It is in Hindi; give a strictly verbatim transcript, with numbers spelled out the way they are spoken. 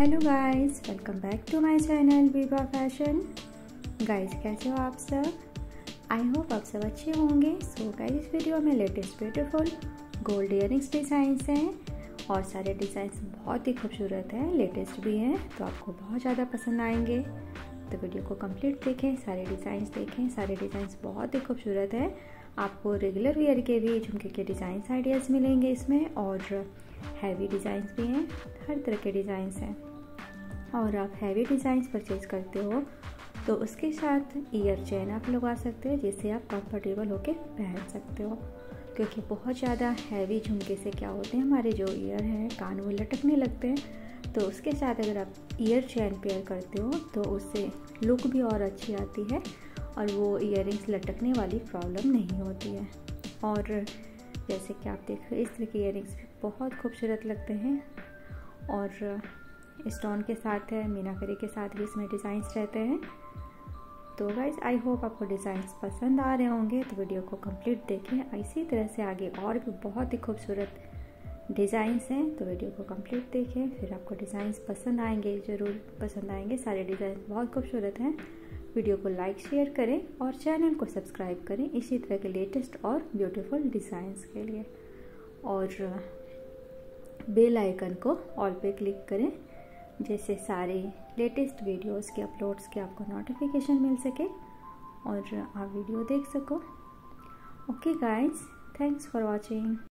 Hello guys, welcome back to my channel Vibha fashion. Guys कैसे हो आप सब? आई होप आप सब अच्छे होंगे। सो गाइस इस वीडियो में latest beautiful gold earrings designs हैं और सारे डिज़ाइंस बहुत ही खूबसूरत हैं, लेटेस्ट भी हैं, तो आपको बहुत ज़्यादा पसंद आएंगे। तो वीडियो को कंप्लीट देखें, सारे डिज़ाइंस देखें। सारे डिज़ाइंस बहुत ही खूबसूरत है। आपको रेगुलर वियर के भी झुमके के डिज़ाइंस आइडियाज़ मिलेंगे इसमें, और हैवी डिज़ाइंस भी हैं, हर तरह के डिज़ाइंस हैं। और आप हैवी डिज़ाइंस परचेज करते हो तो उसके साथ ईयर चेन आप लगा सकते हो, जिससे आप कंफर्टेबल होकर पहन सकते हो। क्योंकि बहुत ज़्यादा हैवी झुमके से क्या होते हैं, हमारे जो ईयर हैं कान वो लटकने लगते हैं। तो उसके साथ अगर आप ईयर चेन पेयर करते हो तो उससे लुक भी और अच्छी आती है और वो ईयरिंग्स लटकने वाली प्रॉब्लम नहीं होती है। और जैसे कि आप देख रहे हो, इस तरह के ईयरिंग्स भी बहुत खूबसूरत लगते हैं और स्टोन के साथ है, मीनाकारी के साथ भी इसमें डिज़ाइंस रहते हैं। तो गाइज आई होप आपको डिज़ाइंस पसंद आ रहे होंगे, तो वीडियो को कंप्लीट देखें। इसी तरह से आगे और भी बहुत ही खूबसूरत डिज़ाइंस हैं, तो वीडियो को कंप्लीट देखें, फिर आपको डिज़ाइंस पसंद आएंगे, ज़रूर पसंद आएंगे। सारे डिज़ाइन बहुत खूबसूरत हैं। वीडियो को लाइक शेयर करें और चैनल को सब्सक्राइब करें इसी तरह के लेटेस्ट और ब्यूटीफुल डिज़ाइंस के लिए। और बेल आइकन को ऑल पे क्लिक करें, जैसे सारे लेटेस्ट वीडियोस के अपलोड्स के आपको नोटिफिकेशन मिल सके और आप वीडियो देख सको। Okay guys, thanks for watching.